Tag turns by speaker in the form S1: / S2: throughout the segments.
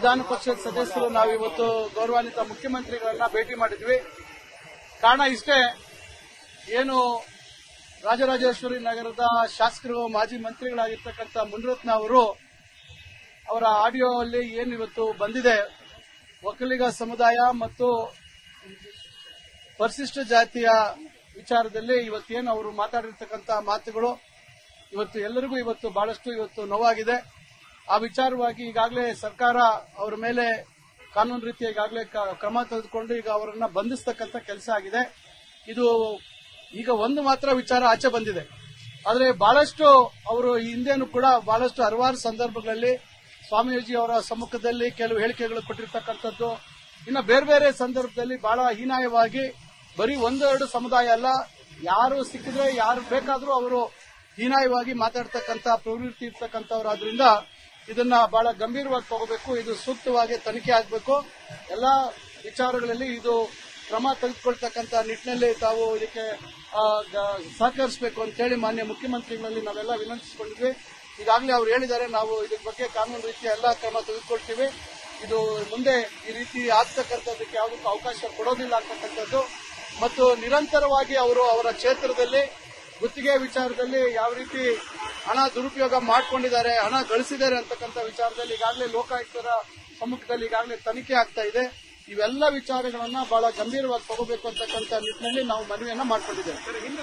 S1: ವಿಧಾನ ಪರಿಷತ್ ಸದಸ್ಯರು ನಾವಿವತ್ತು ಗೌರವಾನ್ವಿತ ಮುಖ್ಯಮಂತ್ರಿಗಳನ್ನ ಭೇಟಿ ಮಾಡಿದ್ವಿ. ಕಾರಣ ಇಷ್ಟೇ, ಏನು ರಾಜರಾಜೇಶ್ವರಿ ನಗರದ ಶಾಸಕರು ಮಾಜಿ ಮಂತ್ರಿಗಳಾಗಿರ್ತಕ್ಕಂಥ ಮುನಿರತ್ನ ಅವರು ಅವರ ಆಡಿಯೋ ಅಲ್ಲಿ ಏನು ಇವತ್ತು ಬಂದಿದೆ, ಒಕ್ಕಲಿಗ ಸಮುದಾಯ ಮತ್ತು ಪರಿಶಿಷ್ಟ ಜಾತಿಯ ವಿಚಾರದಲ್ಲಿ ಇವತ್ತೇನು ಅವರು ಮಾತಾಡಿರ್ತಕ್ಕಂಥ ಮಾತುಗಳು ಇವತ್ತು ಎಲ್ಲರಿಗೂ ಇವತ್ತು ಬಹಳಷ್ಟು ಇವತ್ತು ನೋವಾಗಿದೆ. ಆ ವಿಚಾರವಾಗಿ ಈಗಾಗಲೇ ಸರ್ಕಾರ ಅವರ ಮೇಲೆ ಕಾನೂನು ರೀತಿಯ ಈಗಾಗಲೇ ಕ್ರಮ ತೆಗೆದುಕೊಂಡು ಈಗ ಅವರನ್ನ ಬಂಧಿಸತಕ್ಕಂಥ ಕೆಲಸ ಆಗಿದೆ. ಇದು ಈಗ ಒಂದು ಮಾತ್ರ ವಿಚಾರ ಆಚೆ ಬಂದಿದೆ, ಆದರೆ ಬಹಳಷ್ಟು ಅವರು ಹಿಂದೆನೂ ಕೂಡ ಬಹಳಷ್ಟು ಹಲವಾರು ಸಂದರ್ಭಗಳಲ್ಲಿ ಸ್ವಾಮೀಜಿ ಅವರ ಸಮ್ಮುಖದಲ್ಲಿ ಕೆಲವು ಹೇಳಿಕೆಗಳು ಕೊಟ್ಟಿರ್ತಕ್ಕಂಥದ್ದು, ಇನ್ನು ಬೇರೆ ಬೇರೆ ಸಂದರ್ಭದಲ್ಲಿ ಬಹಳ ಹೀನಾಯವಾಗಿ ಬರೀ ಒಂದೆರಡು ಸಮುದಾಯ ಅಲ್ಲ, ಯಾರು ಸಿಕ್ಕಿದ್ರೆ ಯಾರು ಬೇಕಾದರೂ ಅವರು ಹೀನಾಯವಾಗಿ ಮಾತಾಡ್ತಕ್ಕಂಥ ಪ್ರವೃತ್ತಿ ಇರ್ತಕ್ಕಂಥವ್ರಾದ್ರಿಂದ ಇದನ್ನ ಬಹಳ ಗಂಭೀರವಾಗಿ ತಗೋಬೇಕು. ಇದು ಸೂಕ್ತವಾಗಿ ತನಿಖೆ ಆಗಬೇಕು. ಎಲ್ಲಾ ವಿಚಾರಗಳಲ್ಲಿ ಇದು ಕ್ರಮ ತೆಗೆದುಕೊಳ್ತಕ್ಕಂಥ ನಿಟ್ಟಿನಲ್ಲಿ ತಾವು ಇದಕ್ಕೆ ಸಹಕರಿಸಬೇಕು ಅಂತೇಳಿ ಮಾನ್ಯ ಮುಖ್ಯಮಂತ್ರಿಗಳಲ್ಲಿ ನಾವೆಲ್ಲ ವಿನಂತಿಸಿಕೊಂಡಿದ್ವಿ. ಈಗಾಗಲೇ ಅವರು ಹೇಳಿದ್ದಾರೆ, ನಾವು ಇದ್ರ ಬಗ್ಗೆ ಕಾನೂನು ರೀತಿಯ ಎಲ್ಲಾ ಕ್ರಮ ತೆಗೆದುಕೊಳ್ತೀವಿ. ಇದು ಮುಂದೆ ಈ ರೀತಿ ಆಗ್ತಕ್ಕಂಥದ್ದಕ್ಕೆ ಯಾವುದಕ್ಕೂ ಅವಕಾಶ ಕೊಡೋದಿಲ್ಲ ಅಂತಕ್ಕಂಥದ್ದು ಮತ್ತು ನಿರಂತರವಾಗಿ ಅವರು ಅವರ ಕ್ಷೇತ್ರದಲ್ಲಿ ಗುತ್ತಿಗೆ ವಿಚಾರದಲ್ಲಿ ಯಾವ ರೀತಿ ಹಣ ದುರುಪಯೋಗ ಮಾಡಿಕೊಂಡಿದ್ದಾರೆ, ಹಣ ಗಳಿಸಿದ್ದಾರೆ ಅಂತಕ್ಕಂಥ ವಿಚಾರದಲ್ಲಿ ಈಗಾಗಲೇ ಲೋಕಾಯುಕ್ತರ ಸಮ್ಮುಖದಲ್ಲಿ ಈಗಾಗಲೇ ತನಿಖೆ ಆಗ್ತಾ ಇದೆ. ಇವೆಲ್ಲ ವಿಚಾರಗಳನ್ನ ಬಹಳ ಗಂಭೀರವಾಗಿ ತಗೋಬೇಕು ಅಂತಕ್ಕಂಥ ನಿಟ್ಟಿನಲ್ಲಿ ನಾವು ಮನವಿಯನ್ನ ಮಾಡಿಕೊಂಡಿದ್ದೇವೆ.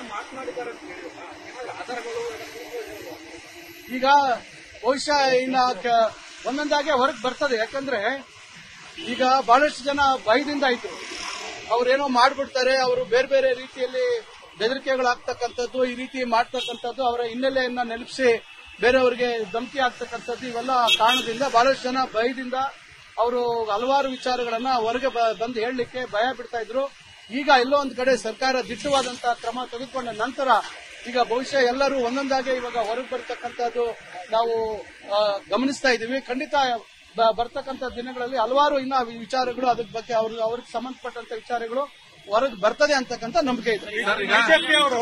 S1: ಈಗ ಬಹುಶಃ ಇನ್ನ ಒಂದೊಂದಾಗೆ ಹೊರಗೆ ಬರ್ತದೆ. ಯಾಕಂದ್ರೆ ಈಗ ಬಹಳಷ್ಟು ಜನ ಭಯದಿಂದ ಆಯ್ತು, ಅವ್ರೇನೋ ಮಾಡ್ಬಿಡ್ತಾರೆ, ಅವರು ಬೇರೆ ಬೇರೆ ರೀತಿಯಲ್ಲಿ ಬೆದರಿಕೆಗಳಾಗ್ತಕ್ಕಂಥದ್ದು, ಈ ರೀತಿ ಮಾಡ್ತಕ್ಕಂಥದ್ದು, ಅವರ ಹಿನ್ನೆಲೆಯನ್ನ ನೆನಪಿಸಿ ಬೇರೆಯವರಿಗೆ ಧಮಕಿ ಆಗ್ತಕ್ಕಂಥದ್ದು, ಇವೆಲ್ಲ ಕಾರಣದಿಂದ ಬಹಳಷ್ಟು ಜನ ಭಯದಿಂದ ಅವರು ಹಲವಾರು ವಿಚಾರಗಳನ್ನ ಹೊರಗೆ ಬಂದು ಹೇಳಲಿಕ್ಕೆ ಭಯ ಬಿಡ್ತಾ ಇದ್ರು. ಈಗ ಎಲ್ಲೋ ಒಂದು ಕಡೆ ಸರ್ಕಾರ ದಿಟ್ಟವಾದಂತಹ ಕ್ರಮ ತೆಗೆದುಕೊಂಡ ನಂತರ ಈಗ ಬಹುಶಃ ಎಲ್ಲರೂ ಒಂದೊಂದಾಗೆ ಇವಾಗ ಹೊರಗೆ ಬರ್ತಕ್ಕಂಥದ್ದು ನಾವು ಗಮನಿಸ್ತಾ ಇದ್ದೀವಿ. ಖಂಡಿತ ಬರ್ತಕ್ಕಂಥ ದಿನಗಳಲ್ಲಿ ಹಲವಾರು ಇನ್ನ ವಿಚಾರಗಳು ಅದ್ರ ಬಗ್ಗೆ ಅವ್ರಿಗೆ ಸಂಬಂಧಪಟ್ಟಂತ ವಿಚಾರಗಳು ಹೊರಗೆ ಬರ್ತದೆ ಅಂತಕ್ಕಂಥ ನಂಬಿಕೆ ಇದೆ.
S2: ಬಿಜೆಪಿ ಅವರು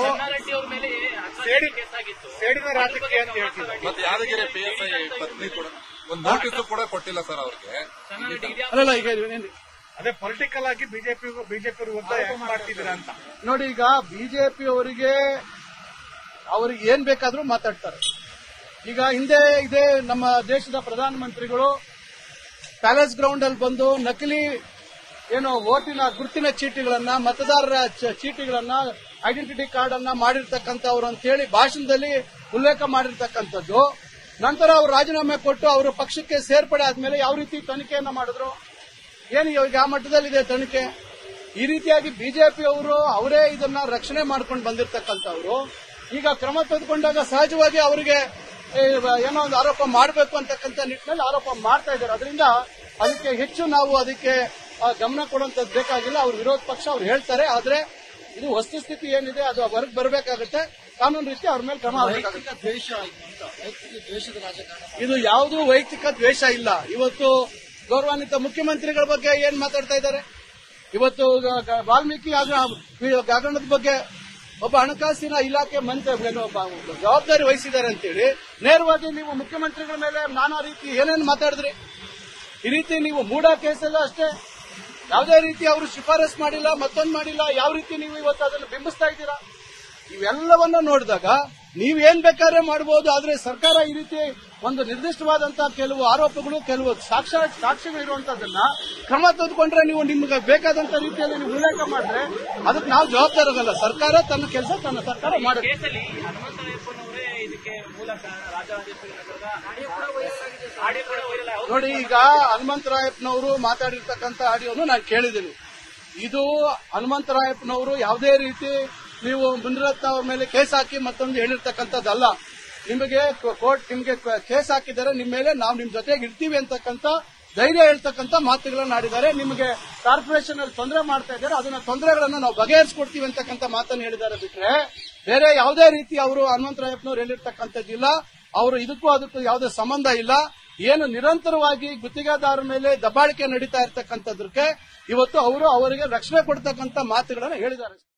S2: ಸೇಡಿನ ರಾಜಕೀಯ ಅಂತ ಹೇಳ್ತಿದ್ದಾರೆ.
S3: ಮತ್ತೆ ಯಾದಗಿರಿ ಪಿಎಸ್ಐ ಪತ್ನಿ ಕೂಡ ಒಂದು ನೋಟಿಸ್ ಕೂಡ ಕೊಟ್ಟಿಲ್ಲ ಸರ್ ಅವ್ರಿಗೆ.
S1: ಅಲ್ಲ, ಈಗ
S2: ಅದೇ ಪೊಲಿಟಿಕಲ್ ಆಗಿ ಬಿಜೆಪಿ ವಿರುದ್ಧ ಮಾಡ್ತಿದ್ದೀರಾ ಅಂತ
S1: ನೋಡಿ. ಈಗ ಬಿಜೆಪಿ ಅವರಿಗೆ ಏನ್ ಬೇಕಾದ್ರೂ ಮಾತಾಡ್ತಾರೆ. ಈಗ ಹಿಂದೆ ಇದೇ ನಮ್ಮ ದೇಶದ ಪ್ರಧಾನಮಂತ್ರಿಗಳು ಪ್ಯಾಲೇಸ್ ಗ್ರೌಂಡ್ ಅಲ್ಲಿ ಬಂದು ನಕಲಿ ಏನು ವೋಟಿನ ಗುರುತಿನ ಚೀಟಿಗಳನ್ನ, ಮತದಾರರ ಚೀಟಿಗಳನ್ನ, ಐಡೆಂಟಿಟಿ ಕಾರ್ಡ್ ಅನ್ನ ಮಾಡಿರ್ತಕ್ಕಂಥವ್ರು ಅಂತ ಹೇಳಿ ಭಾಷಣದಲ್ಲಿ ಉಲ್ಲೇಖ ಮಾಡಿರ್ತಕ್ಕಂಥದ್ದು. ನಂತರ ಅವರು ರಾಜೀನಾಮೆ ಕೊಟ್ಟು ಅವರು ಪಕ್ಷಕ್ಕೆ ಸೇರ್ಪಡೆ ಆದ್ಮೇಲೆ ಯಾವ ರೀತಿ ತನಿಖೆಯನ್ನ ಮಾಡಿದ್ರು, ಏನು ಇವಾಗ ಆ ಮಟ್ಟದಲ್ಲಿದೆ ತನಿಖೆ. ಈ ರೀತಿಯಾಗಿ ಬಿಜೆಪಿ ಅವರು ಅವರೇ ಇದನ್ನ ರಕ್ಷಣೆ ಮಾಡ್ಕೊಂಡು ಬಂದಿರತಕ್ಕಂಥವ್ರು ಈಗ ಕ್ರಮ ತೆಗೆದುಕೊಂಡಾಗ ಸಹಜವಾಗಿ ಅವರಿಗೆ ಏನೋ ಒಂದು ಆರೋಪ ಮಾಡಬೇಕು ಅಂತಕ್ಕಂಥ ನಿಟ್ಟಿನಲ್ಲಿ ಆರೋಪ ಮಾಡ್ತಾ ಇದ್ದಾರೆ. ಅದರಿಂದ ಅದಕ್ಕೆ ಹೆಚ್ಚು ನಾವು ಅದಕ್ಕೆ ಗಮನ ಕೊಡುವಂತದ್ದು ಬೇಕಾಗಿಲ್ಲ. ಅವ್ರ ವಿರೋಧ ಪಕ್ಷ ಅವ್ರು ಹೇಳ್ತಾರೆ, ಆದ್ರೆ ಇದು ವಸ್ತುಸ್ಥಿತಿ ಏನಿದೆ ಅದು ಹೊರಗೆ ಬರಬೇಕಾಗುತ್ತೆ. ಕಾನೂನು ರೀತಿ ಅವ್ರ ಮೇಲೆ ಕ್ರಮ ಆಗಬೇಕಾಗುತ್ತೆ. ಇದು ಯಾವುದೂ ವೈಯಕ್ತಿಕ ದ್ವೇಷ ಇಲ್ಲ. ಇವತ್ತು ಗೌರವಾನ್ವಿತ ಮುಖ್ಯಮಂತ್ರಿಗಳ ಬಗ್ಗೆ ಏನ್ ಮಾತಾಡ್ತಾ ಇದ್ದಾರೆ, ಇವತ್ತು ವಾಲ್ಮೀಕಿ ಹಗರಣದ ಬಗ್ಗೆ ಒಬ್ಬ ಹಣಕಾಸಿನ ಇಲಾಖೆ ಮಂತ್ರಿ ಜವಾಬ್ದಾರಿ ವಹಿಸಿದ್ದಾರೆ ಅಂತೇಳಿ ನೇರವಾಗಿ ನೀವು ಮುಖ್ಯಮಂತ್ರಿಗಳ ಮೇಲೆ ನಾನಾ ರೀತಿ ಏನೇನು ಮಾತಾಡಿದ್ರಿ. ಈ ರೀತಿ ನೀವು ಮೂಡಾ ಕೇಸಲ್ಲ ಅಷ್ಟೇ, ಯಾವುದೇ ರೀತಿ ಅವರು ಶಿಫಾರಸ್ ಮಾಡಿಲ್ಲ, ಮತ್ತೊಂದು ಮಾಡಿಲ್ಲ. ಯಾವ ರೀತಿ ನೀವು ಇವತ್ತು ಅದನ್ನು ಬಿಂಬಿಸ್ತಾ ಇದ್ದೀರಾ? ಇವೆಲ್ಲವನ್ನ ನೋಡಿದಾಗ ನೀವೇನ್ ಬೇಕಾದ್ರೆ ಮಾಡಬಹುದು, ಆದ್ರೆ ಸರ್ಕಾರ ಈ ರೀತಿ ಒಂದು ನಿರ್ದಿಷ್ಟವಾದಂತಹ ಕೆಲವು ಆರೋಪಗಳು, ಕೆಲವು ಸಾಕ್ಷ್ಯಗಳು ಇರುವಂತದನ್ನ ಕ್ರಮ ತೆಗೆದುಕೊಂಡ್ರೆ ನೀವು ನಿಮ್ಗೆ ಬೇಕಾದಂತ ರೀತಿಯಲ್ಲಿ ನೀವು ಉಲ್ಲೇಖ ಮಾಡಿದ್ರೆ ಅದಕ್ಕೆ ನಾವು ಜವಾಬ್ದಾರರಲ್ಲ. ಸರ್ಕಾರ ತನ್ನ ಕೆಲಸ ತನ್ನ ಸರ್ಕಾರ ಮಾಡುತ್ತೆ. ನೋಡಿ, ಈಗ ಹನುಮಂತರಾಯಪ್ಪನವರು ಮಾತಾಡಿರ್ತಕ್ಕಂಥ ಆಡಿಯೋನು ನಾನು ಕೇಳಿದ್ದೀನಿ. ಇದು ಹನುಮಂತರಾಯಪ್ಪನವರು ಯಾವುದೇ ರೀತಿ ನೀವು ಮುನಿರತ್ನ ಅವ್ರ ಮೇಲೆ ಕೇಸ್ ಹಾಕಿ ಮತ್ತೊಂದು ಹೇಳಿರ್ತಕ್ಕಂಥದ್ದಲ್ಲ. ನಿಮಗೆ ಕೋರ್ಟ್ ನಿಮಗೆ ಕೇಸ್ ಹಾಕಿದ್ದಾರೆ, ನಿಮ್ಮ ಮೇಲೆ ನಾವು ನಿಮ್ ಜೊತೆಗೆ ಇರ್ತೀವಿ ಅಂತಕ್ಕಂಥ ಧೈರ್ಯ ಹೇಳ್ತಕ್ಕಂಥ ಮಾತುಗಳನ್ನ ಆಡಿದ್ದಾರೆ. ನಿಮಗೆ ಕಾರ್ಪೊರೇಷನ್ ಅಲ್ಲಿ ತೊಂದರೆ ಮಾಡ್ತಾ ಇದ್ದಾರೆ, ಅದನ್ನ ತೊಂದರೆಗಳನ್ನ ನಾವು ಬಗೆಹರಿಸಿಕೊಡ್ತೀವಿ ಅಂತಕ್ಕಂಥ ಮಾತನ್ನು ಹೇಳಿದ್ದಾರೆ. ಬಿಟ್ರೆ ಬೇರೆ ಯಾವುದೇ ರೀತಿ ಅವರು ಹನುಮಂತರಾಯಪ್ಪನವ್ರು ಹೇಳಿರ್ತಕ್ಕಂಥದ್ದಿಲ್ಲ. ಅವರು ಇದಕ್ಕೂ ಅದಕ್ಕೂ ಯಾವುದೇ ಸಂಬಂಧ ಇಲ್ಲ. ಏನು ನಿರಂತರವಾಗಿ ಗುತ್ತಿಗೆದಾರರ ಮೇಲೆ ದಬ್ಬಾಳಿಕೆ ನಡೀತಾ ಇರ್ತಕ್ಕಂಥದ್ದಕ್ಕೆ ಇವತ್ತು ಅವರು ಅವರಿಗೆ ರಕ್ಷಣೆ ಕೊಡ್ತಕ್ಕಂಥ ಮಾತುಗಳನ್ನ ಹೇಳಿದ್ದಾರೆ.